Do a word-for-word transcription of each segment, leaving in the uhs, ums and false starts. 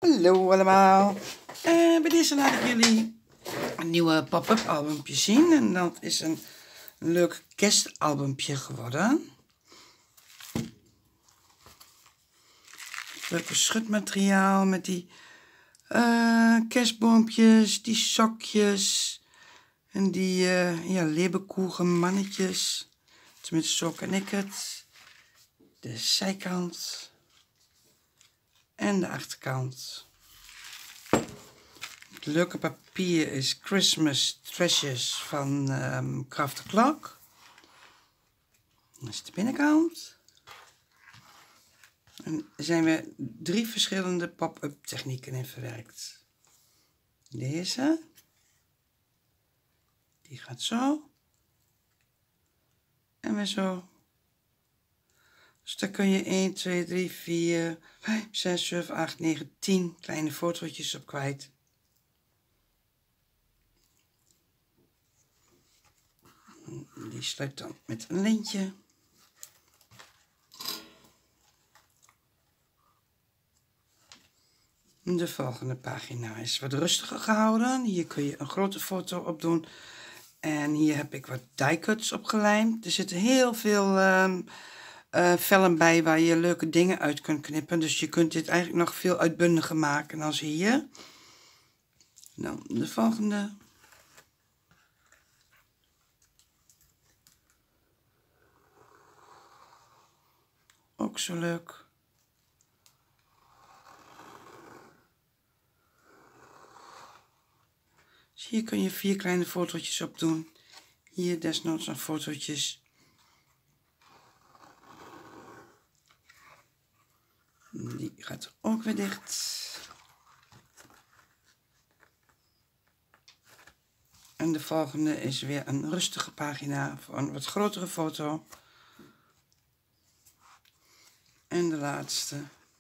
Hallo allemaal. Uh, bij deze laat ik jullie een nieuwe pop-up albumpje zien. En dat is een leuk kerstalbumpje geworden. Leuke schutmateriaal met die uh, kerstboompjes, die sokjes en die uh, ja, leberkoegen mannetjes. Tenminste, zo ken ik het. De zijkant en de achterkant. Het leuke papier is Christmas Treasures van um, Craft the Clock. Dat is de binnenkant. En er zijn weer drie verschillende pop-up technieken in verwerkt. Deze. Die gaat zo. En weer zo. Dus daar kun je één, twee, drie, vier, vijf, zes, zeven, acht, negen, tien kleine fotootjes op kwijt. Die sluit dan met een lintje. De volgende pagina is wat rustiger gehouden. Hier kun je een grote foto op doen. En hier heb ik wat die cuts opgelijmd. Er zitten heel veel uh, uh, vellen bij waar je leuke dingen uit kunt knippen. Dus je kunt dit eigenlijk nog veel uitbundiger maken dan hier. Dan de volgende. Ook zo leuk. Dus hier kun je vier kleine fotootjes op doen. Hier desnoods nog fotootjes. Die gaat ook weer dicht. En de volgende is weer een rustige pagina voor een wat grotere foto. En de laatste.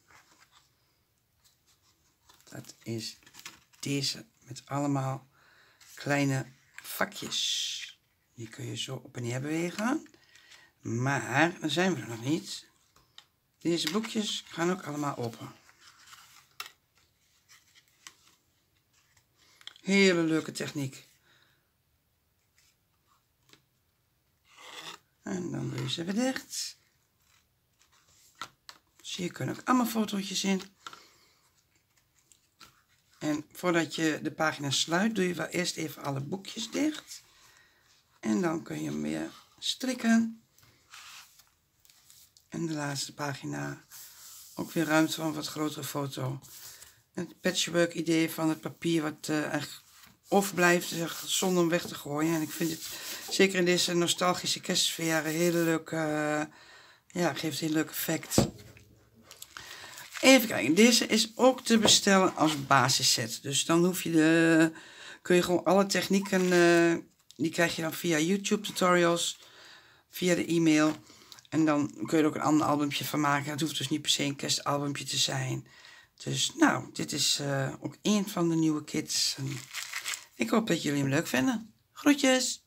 Dat is deze met allemaal kleine vakjes. Die kun je zo op en neer bewegen. Maar dan zijn we er nog niet. Deze boekjes gaan ook allemaal open. Hele leuke techniek. En dan doe je ze weer dicht. Dus hier kunnen ook allemaal fotootjes in. En voordat je de pagina sluit, doe je wel eerst even alle boekjes dicht. En dan kun je hem weer strikken. En de laatste pagina. Ook weer ruimte voor een wat grotere foto. Het patchwork idee van het papier wat uh, echt overblijft zonder hem weg te gooien. En ik vind het zeker in deze nostalgische kerstsfeer een hele leuke, uh, ja, geeft een heel leuk effect. Even kijken, deze is ook te bestellen als basisset. Dus dan hoef je de, kun je gewoon alle technieken, uh, die krijg je dan via YouTube tutorials, via de e-mail. En dan kun je er ook een ander albumpje van maken. Het hoeft dus niet per se een kerstalbumpje te zijn. Dus nou, dit is uh, ook een van de nieuwe kits. En ik hoop dat jullie hem leuk vinden. Groetjes!